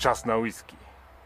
Czas na whisky.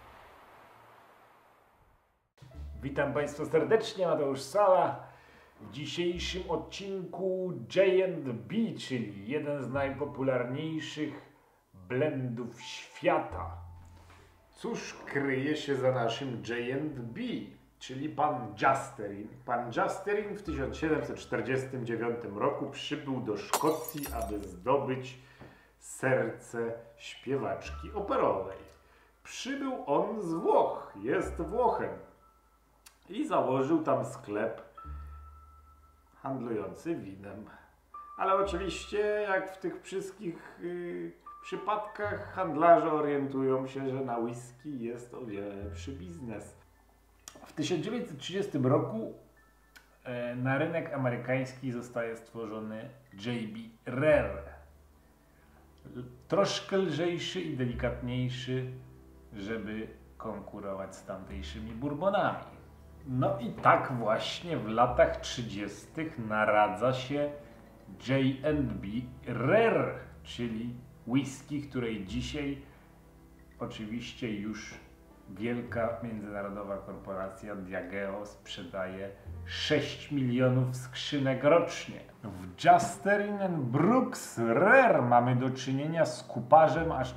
Witam Państwa serdecznie, Mateusz Sala. W dzisiejszym odcinku J&B, czyli jeden z najpopularniejszych blendów świata. Cóż kryje się za naszym J&B, czyli pan Jasterin. Pan Jasterin w 1749 roku przybył do Szkocji, aby zdobyć serce śpiewaczki operowej. Przybył on z Włoch, jest Włochem i założył tam sklep handlujący winem. Ale oczywiście, jak w tych wszystkich przypadkach, handlarze orientują się, że na whisky jest o wiele lepszy biznes. W 1930 roku na rynek amerykański zostaje stworzony J&B Rare. Troszkę lżejszy i delikatniejszy, żeby konkurować z tamtejszymi bourbonami. No i tak właśnie w latach 30. naradza się J&B Rare, czyli whisky, której dzisiaj oczywiście już wielka międzynarodowa korporacja Diageo sprzedaje 6 milionów skrzynek rocznie. W Jasterin Brooks Rare mamy do czynienia z kuparzem aż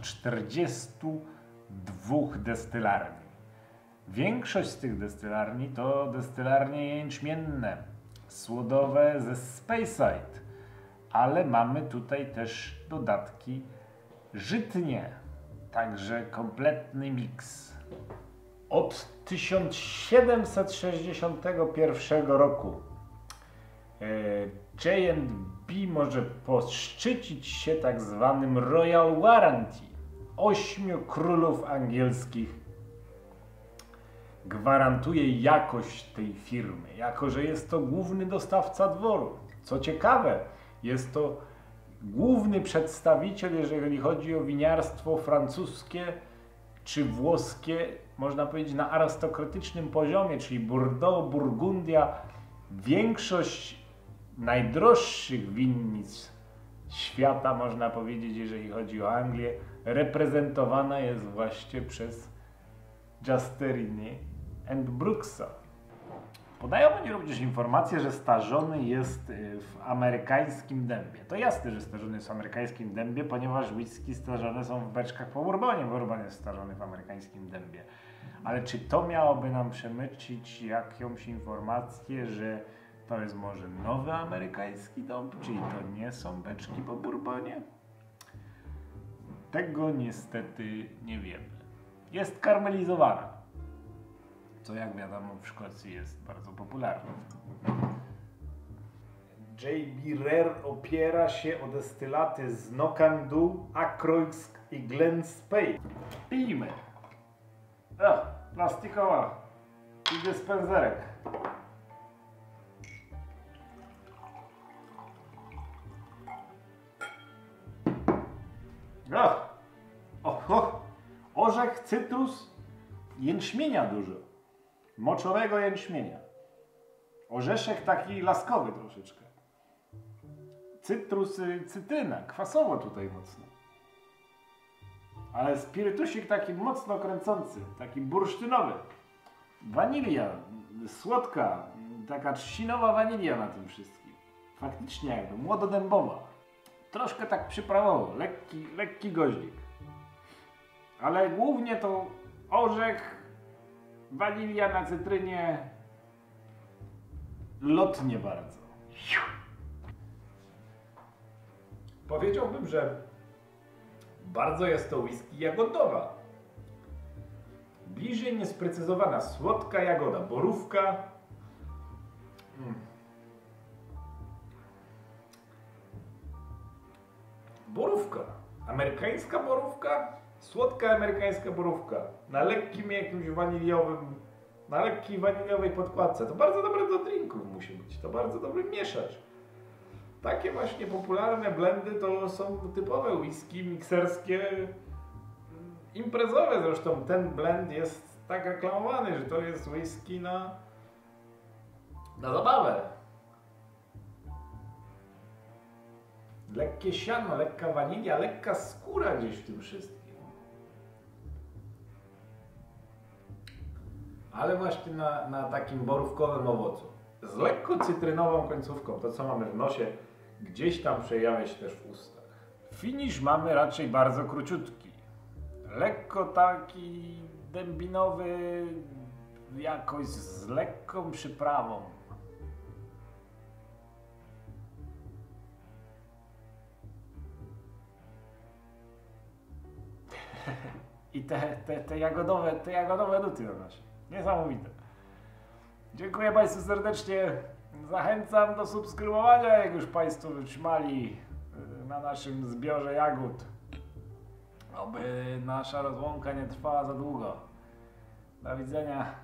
42 destylarni. Większość z tych destylarni to destylarnie jęczmienne, słodowe ze Speyside, ale mamy tutaj też dodatki żytnie, także kompletny miks. Od 1761 roku J&B może poszczycić się tak zwanym Royal Warranty. 8 królów angielskich gwarantuje jakość tej firmy, jako że jest to główny dostawca dworu. Co ciekawe, jest to główny przedstawiciel, jeżeli chodzi o winiarstwo francuskie czy włoskie, można powiedzieć na arystokratycznym poziomie, czyli Bordeaux, Burgundia. Większość najdroższych winnic świata, można powiedzieć, jeżeli chodzi o Anglię, reprezentowana jest właśnie przez Jasteriny and Brooksa. Podają oni również informację, że starzony jest w amerykańskim dębie. To jasne, że starzony jest w amerykańskim dębie, ponieważ whisky starzone są w beczkach po bourbonie. Bourbon jest starzony w amerykańskim dębie. Ale czy to miałoby nam przemycić jakąś informację, że to jest może nowy amerykański dąb, czyli to nie są beczki po bourbonie? Tego niestety nie wiemy. Jest karmelizowana, co jak wiadomo w Szkocji jest bardzo popularne. J&B Rare opiera się o destylaty z Knockandu, Ackroyd i Glen Spey. Pijmy! Plastikowa i dyspenserek. Orzech, cytrus, jęczmienia dużo. Moczowego jęczmienia. Orzeszek taki laskowy troszeczkę. Cytrus, cytryna, kwasowo tutaj mocno. Ale spirytusik taki mocno kręcący, taki bursztynowy. Wanilia, słodka, taka trzcinowa wanilia na tym wszystkim. Faktycznie jakby młododębowa. Troszkę tak przyprawowo, lekki goździk. Ale głównie to orzech, wanilia na cytrynie, lotnie bardzo. Powiedziałbym, że bardzo jest to whisky jagodowa. Bliżej niesprecyzowana, słodka jagoda, borówka. Borówka, amerykańska borówka. Słodka amerykańska borówka na lekkim jakimś waniliowym, na lekkiej waniliowej podkładce. To bardzo dobre do drinków musi być, to bardzo dobre mieszać. Takie właśnie popularne blendy to są typowe whisky mikserskie, imprezowe zresztą. Ten blend jest tak reklamowany, że to jest whisky na zabawę. Lekkie siano, lekka wanilia, lekka skóra gdzieś w tym wszystkim. ale właśnie na takim borówkowym owocu. Z lekko cytrynową końcówką, to co mamy w nosie, gdzieś tam przejawia się też w ustach. Finisz mamy raczej bardzo króciutki. Lekko taki dębinowy, jakoś z lekką przyprawą. I te jagodowe nuty na nosie. Niesamowite. Dziękuję Państwu serdecznie. Zachęcam do subskrybowania, jak już Państwo wytrzymali na naszym zbiorze jagód. Oby nasza rozłąka nie trwała za długo. Do widzenia.